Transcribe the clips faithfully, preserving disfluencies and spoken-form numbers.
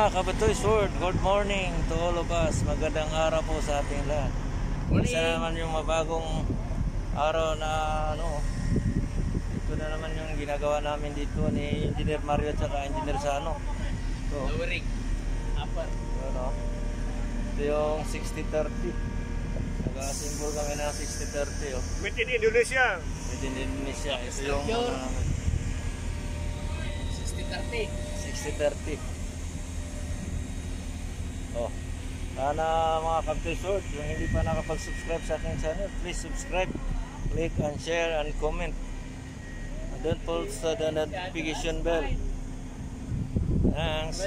mga Kabatoy Sword, good morning to all of us. Magandang araw po sa ating lahat. Isa naman yung mabagong araw na ano, ito na naman yung ginagawa namin dito ni Engineer Mario at saka Engineer Sano. So, lowering upper. Ano, ito yung sixty thirty. Nag-assemble kami ng sixty thirty. Oh. Made in Indonesia. Made in Indonesia. Ito yung uh, sixty thirty. sixty thirty. Oh, sana mga Kabatoy Sword, yung hindi pa nakapag-subscribe sa aking channel, please subscribe, click and share and comment. And don't forget the notification bell. Thanks.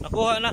nakuha na.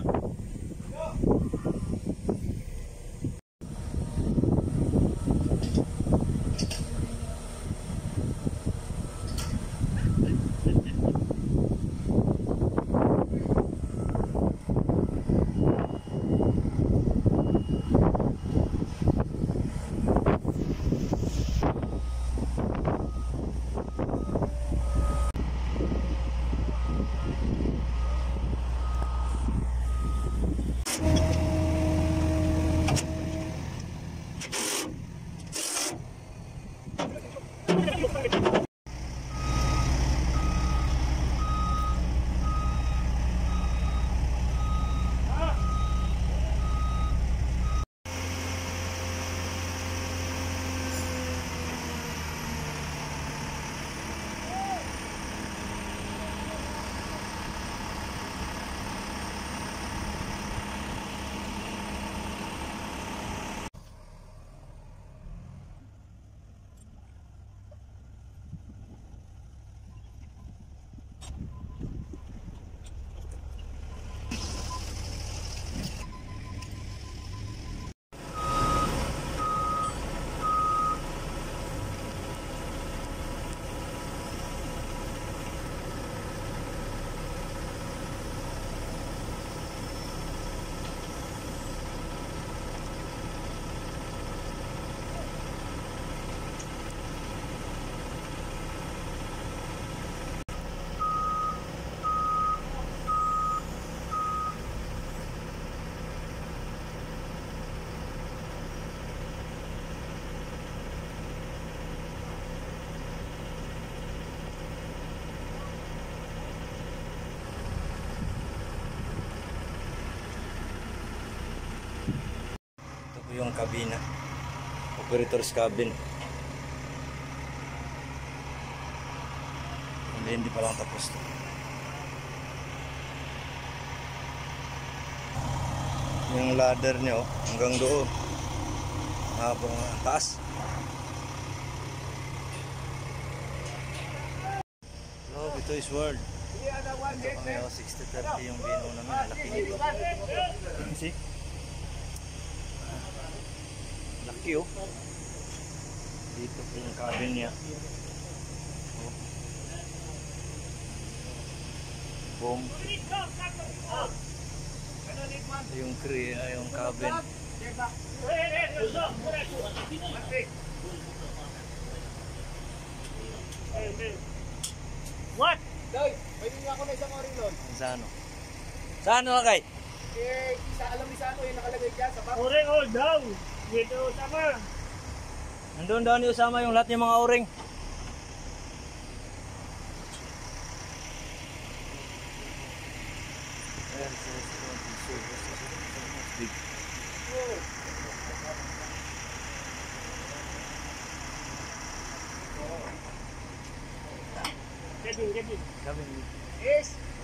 Yung kabina, operator's cabin. Hindi, hindi pa lang tapos to. Yung ladder niya oh, hanggang doon habang taas. Hello, Bitoy's World. Ito kami oh, sixty thirty yung bino namin, laki nito. See? Laki oh. Dito po yung cabin niya. Oh. Boom. Ito yung crew, yung cabin. What? Doy, pwede niya ako na isang orilon. Sa ano? Sa ano kay? Eh, isa alam ni sa ano yung nakalagay dyan sa back. Oring all down. Dito sama. Nandun daw ni Usama yung lahat ng mga oring. Gabi, gabi. Sabi Is,